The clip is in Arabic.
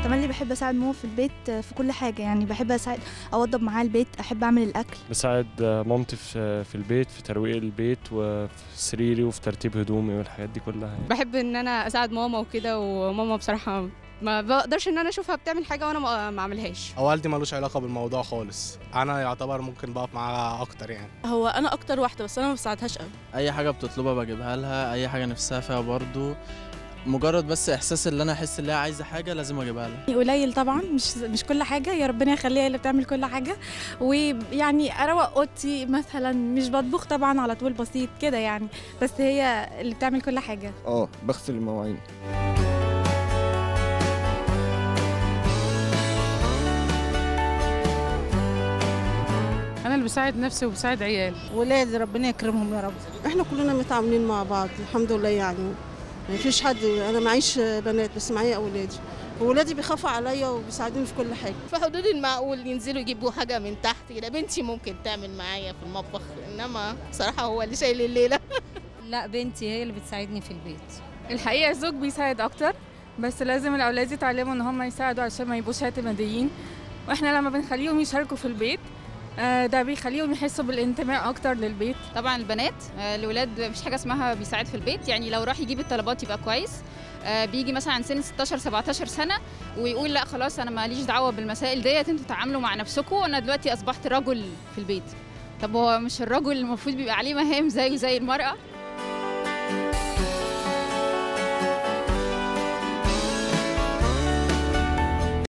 تملي بحب اساعد ماما في البيت في كل حاجه، يعني بحب اساعد اوضب معاها البيت، احب اعمل الاكل. بساعد مامتي في البيت، في ترويق البيت وفي سريري وفي ترتيب هدومي والحاجات دي كلها يعني. بحب ان انا اساعد ماما وكده، وماما بصراحه ما بقدرش ان انا اشوفها بتعمل حاجه وانا ما اعملهاش. والدي ملوش علاقه بالموضوع خالص، انا يعتبر ممكن بقف معاها اكتر يعني. هو انا اكتر واحده، بس انا ما بساعدهاش قوي. اي حاجه بتطلبها بجيبها لها، اي حاجه نفسها فيها برضو، مجرد بس احساس اللي انا احس ان هي عايزه حاجه لازم اجيبها لها. قليل طبعا، مش كل حاجه، يا ربنا يخليها هي اللي بتعمل كل حاجه. ويعني اروق اوضتي مثلا، مش بطبخ طبعا على طول، بسيط كده يعني، بس هي اللي بتعمل كل حاجه. بغسل المواعين. انا اللي بساعد نفسي وبساعد عيالي. ولادي ربنا يكرمهم يا رب. احنا كلنا متعاونين مع بعض الحمد لله، يعني ما فيش حد، انا معيش بنات بس معايا اولادي، وولادي بيخافوا عليا وبيساعدوني في كل حاجه. في حدود المعقول، ينزلوا يجيبوا حاجه من تحت كده. بنتي ممكن تعمل معايا في المطبخ، انما صراحه هو اللي شايل الليله. لا، بنتي هي اللي بتساعدني في البيت. الحقيقه الزوج بيساعد اكتر، بس لازم الاولاد يتعلموا ان هم يساعدوا عشان ما يبقوش اعتماديين، واحنا لما بنخليهم يشاركوا في البيت ده بيخليهم يحسوا بالانتماء اكتر للبيت. طبعا البنات الولاد مفيش حاجه اسمها بيساعد في البيت، يعني لو راح يجيب الطلبات يبقى كويس. بيجي مثلا عن سن 16 17 سنه ويقول لا خلاص انا ماليش دعوه بالمسائل ديت، انتوا تعاملوا مع نفسكم، انا دلوقتي اصبحت رجل في البيت. طب هو مش الرجل المفروض بيبقى عليه مهام زيه زي المراه؟